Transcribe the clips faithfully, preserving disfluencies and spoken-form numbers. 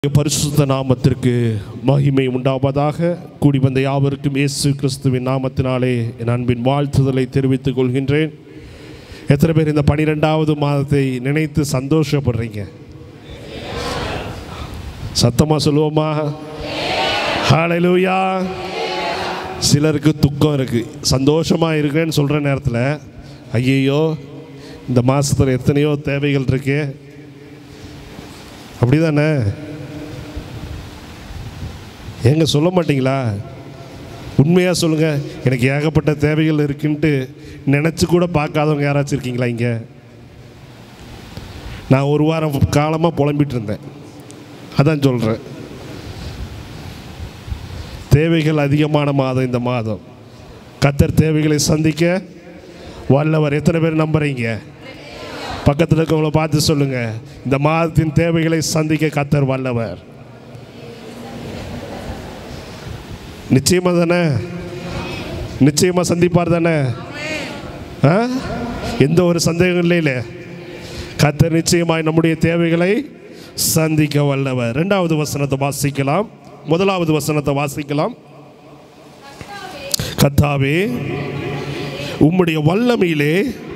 பரிசுத்த நாமத்திற்கு மகிமை உண்டாவதாக. கூடி வந்த யாவருக்கும் இயேசு கிறிஸ்துவின் நாமத்தினாலே என் அன்பின் வாழ்த்துதலை தெரிவித்துக் கொள்கின்றேன். எத்தனை பேர் இந்த பனிரெண்டாவது மாதத்தை நினைத்து சந்தோஷப்படுறீங்க? சத்தமா சொல்லுவோமா? ஹல்லேலூயா. சிலருக்கு துக்கம் இருக்கு. சந்தோஷமா இருக்கேன்னு சொல்ற நேரத்தில் ஐயையோ இந்த மாசத்துல எத்தனையோ தேவைகள் இருக்கு. அப்படிதானே? எங்க சொல்ல மாட்டீங்களா? உண்மையாக சொல்லுங்கள். எனக்கு ஏகப்பட்ட தேவைகள் இருக்குன்ட்டு நினச்சி கூட பார்க்காதவங்க யாராச்சும் இருக்கீங்களா இங்கே? நான் ஒரு வாரம் காலமாக புலம்பிட்டு இருந்தேன். அதான் சொல்கிறேன், தேவைகள் அதிகமான மாதம் இந்த மாதம். கர்த்தர் தேவைகளை சந்திக்க வல்லவர். எத்தனை பேர் நம்புறீங்க? பக்கத்தில் இருக்கவங்கள பார்த்து சொல்லுங்கள், இந்த மாதத்தின் தேவைகளை சந்திக்க கர்த்தர் வல்லவர். நிச்சயமாக தானே? நிச்சயமாக சந்திப்பார் தானே? எந்த ஒரு சந்தேகம் இல்லை. கர்த்தர் நிச்சயமாய் நம்முடைய தேவைகளை சந்திக்க வல்லவர். இரண்டாவது வசனத்தை வாசிக்கலாம். முதலாவது வசனத்தை வாசிக்கலாம். கர்த்தாவே, உம்முடைய வல்லமையிலே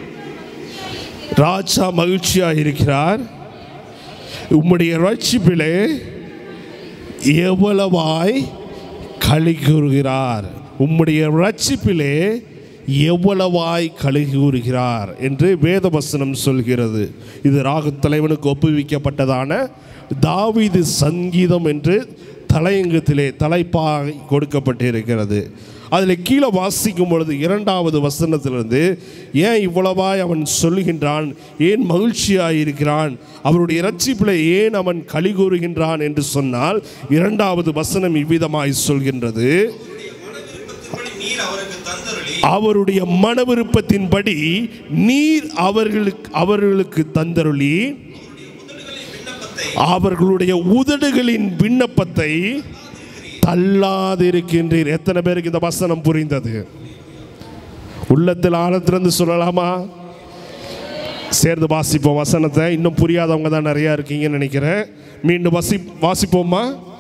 ராஜா மகிழ்ச்சியாக இருக்கிறார். உம்முடைய ரட்சிப்பிலே எவ்வளவாய் களி கூறுகிறார். உம்முடைய ரட்சிப்பிலே எவ்வளவாய் களி கூறுகிறார் என்று வேத வசனம் சொல்கிறது. இது ராகத் தலைவனுக்கு ஒப்புவிக்கப்பட்டதான தாவீது சங்கீதம் என்று தலையங்கத்திலே தலைப்பாக கொடுக்கப்பட்டிருக்கிறது. அதில் கீழே வாசிக்கும் பொழுது இரண்டாவது வசனத்திலிருந்து ஏன் இவ்வளவாய் அவன் சொல்லுகின்றான், ஏன் மகிழ்ச்சியாக இருக்கிறான், அவருடைய இரட்சிப்பிலே ஏன் அவன் களி கூறுகின்றான் என்று சொன்னால், இரண்டாவது வசனம் இவ்விதமாய் சொல்கின்றது, அவருடைய மன விருப்பத்தின்படி நீர் அவர்களுக்கு அவர்களுக்கு தந்தருளி அவர்களுடைய உதடுகளின் விண்ணப்பத்தை தள்ளாதிருக்கின்றீர். எத்தனை பேருக்கு இந்த வசனம் புரிந்தது? உள்ளத்தில் ஆழத்திலிருந்து சொல்லலாமா? சேர்ந்து வாசிப்போம் வசனத்தை. இன்னும் புரியாதவங்க தான் நிறையா இருக்கீங்கன்னு நினைக்கிறேன். மீண்டும் வாசி வாசிப்போமா?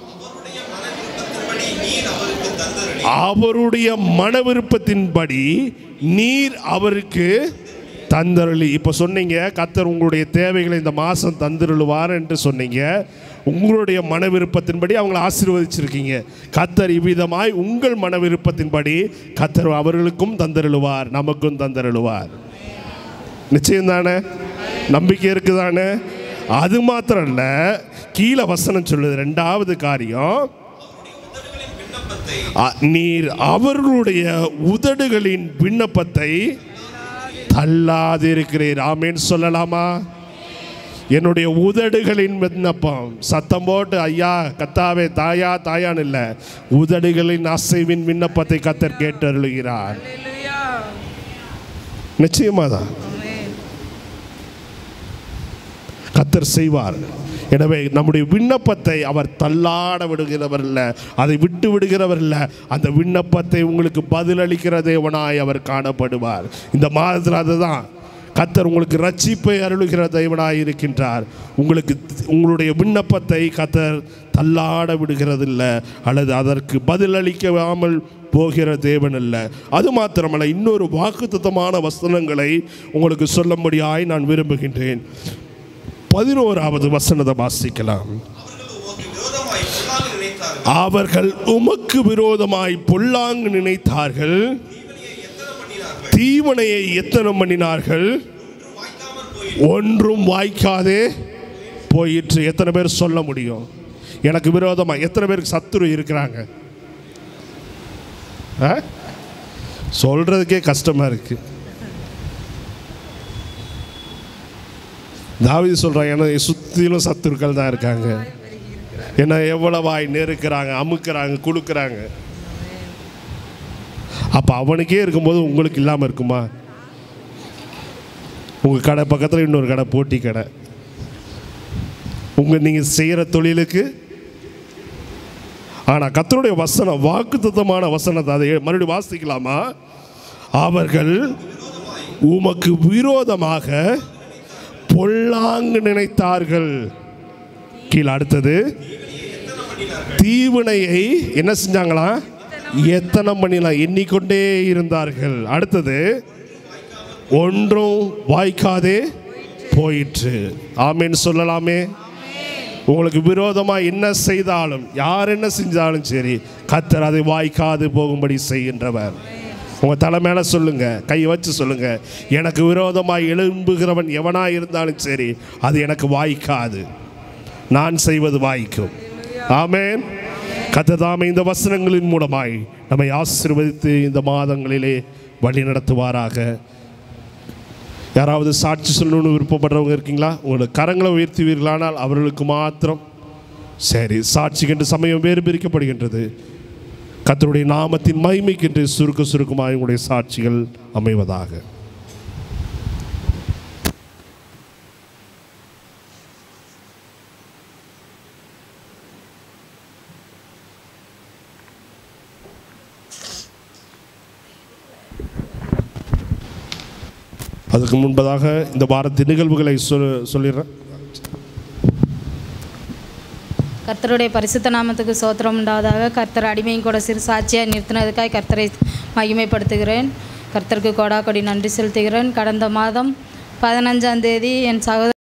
அவருடைய மன விருப்பத்தின்படி நீர் அவருக்கு தந்தருளி. இப்போ சொன்னீங்க கர்த்தர் உங்களுடைய தேவைகளை இந்த மாதம் தந்தருளுவார் என்று சொன்னீங்க. உங்களுடைய மன விருப்பத்தின்படி அவங்களை ஆசீர்வதிச்சிருக்கீங்க. கர்த்தர் இவ்விதமாய் உங்கள் மன விருப்பத்தின்படி கர்த்தர் அவர்களுக்கும் தந்தருளுவார், நமக்கும் தந்தருளுவார். நிச்சயம் தானே? நம்பிக்கை இருக்குதானே? அது மாத்திரம் இல்லை, கீழே வசனம் சொல்லுது ரெண்டாவது காரியம், நீர் அவர்களுடைய உதடுகளின் விண்ணப்பத்தை தள்ளாதிருக்கிறீர். ஆமென் சொல்லலாமா? என்னுடைய உதடுகளின் விண்ணப்பம். சத்தம் போட்டு ஐயா கர்த்தாவே தாயா தாயான்னு இல்லை, உதடுகளின் அசைவின் விண்ணப்பத்தை கர்த்தர் கேட்டு அருளுகிறார். நிச்சயமா தான் கர்த்தர் செய்வார். எனவே நம்முடைய விண்ணப்பத்தை அவர் தள்ளாட விடுகிறவர் இல்லை, அதை விட்டு விடுகிறவர் இல்லை. அந்த விண்ணப்பத்தை உங்களுக்கு பதிலளிக்கிற தேவனாய் அவர் காணப்படுவார். இந்த மாதத்தில் அதுதான் கர்த்தர் உங்களுக்கு ரட்சிப்பை அருளுகிற தேவனாய் இருக்கின்றார். உங்களுக்கு உங்களுடைய விண்ணப்பத்தை கர்த்தர் தள்ளாட விடுகிறதில்லை, அல்லது அதற்கு பதிலளிக்காமல் போகிற தேவன் அல்ல. அது மாத்திரமல்ல, இன்னொரு வாக்குத்தத்தமான வசனங்களை உங்களுக்கு சொல்லும்படியாய் நான் விரும்புகின்றேன். பதினோராவது வசனத்தை வாசிக்கலாம். அவர்கள் உமக்கு விரோதமாய் பொல்லாங்கு நினைத்தார்கள், தீவனையை எத்தனை பண்ணினார்கள், ஒன்றும் வாய்க்காதே போயிற்று. எத்தனை பேர் சொல்ல முடியும் எனக்கு விரோதமாக? எத்தனை பேருக்கு சத்துரு இருக்கிறாங்க? சொல்றதுக்கே கஷ்டமா இருக்கு. தாவீது சொல்றான், என்னை சுத்திலும் சத்துருக்கள் தான் இருக்காங்க, என்னை எவ்வளவாய் நெருக்கிறாங்க, அமுக்கிறாங்க, குலுக்குறாங்க. அப்போ அவனுக்கே இருக்கும்போது உங்களுக்கு இல்லாமல் இருக்குமா? உங்கள் கடை பக்கத்தில் இன்னொரு கடை, போட்டி கடை, உங்கள் நீங்கள் செய்கிற தொழிலுக்கு. ஆனால் கர்த்தருடைய வசனம் வாக்குத்தத்தமான வசனத்தை அதை மறுபடியும் வாசிக்கலாமா? அவர்கள் உமக்கு விரோதமாக பொல்லாங்கு நினைத்தார்கள். கீழே அடுத்தது தீவினையை என்ன செஞ்சாங்களா? எத்தனை பண்ணிலாம் எண்ணிக்கொண்டே இருந்தார்கள். அடுத்தது, ஒன்றும் வாய்க்காதே போயிற்று. ஆமேன்னு சொல்லலாமே. உங்களுக்கு விரோதமாக என்ன செய்தாலும், யார் என்ன செஞ்சாலும் சரி, கர்த்தர் அதை வாய்க்காது போகும்படி செய்கின்றவர். உங்கள் தலை மேலே சொல்லுங்கள், கையை வச்சு சொல்லுங்கள், எனக்கு விரோதமாக எழும்புகிறவன் எவனாக இருந்தாலும் சரி, அது எனக்கு வாய்க்காது, நான் செய்வது வாய்க்கும். ஆமேன். கர்த்தர் தாமே இந்த வசனங்களின் மூலமாய் நம்மை ஆசீர்வதித்து இந்த மாதங்களிலே வழி நடத்துவாராக. யாராவது சாட்சி சொல்லணும்னு விருப்பப்படுறவங்க இருக்கீங்களா? உங்களுக்கு கரங்களை உயர்த்துவீர்களானால் அவர்களுக்கு மாத்திரம். சரி, சாட்சிக்கென்று சமயம் வேறு பிரிக்கப்படுகின்றது. கர்த்தருடைய நாமத்தின் மகிமைக்கென்று சுருக்க சுருக்கமாக உங்களுடைய சாட்சிகள் அமைவதாக. அதுக்கு முன்பதாக இந்த வாரத்தின் நிகழ்வுகளை சொல் சொல்லிடுறேன். கர்த்தருடைய பரிசுத்த நாமத்துக்கு சோத்திரம் உண்டாவதாக. கர்த்தர் அடிமையும் கூட சிறு சாட்சியாக நிறுத்தினதுக்காக கர்த்தரை மகிமைப்படுத்துகிறேன். கர்த்தருக்கு கோடா கொடி நன்றி செலுத்துகிறேன். கடந்த மாதம் பதினஞ்சாம் தேதி என் சகோதர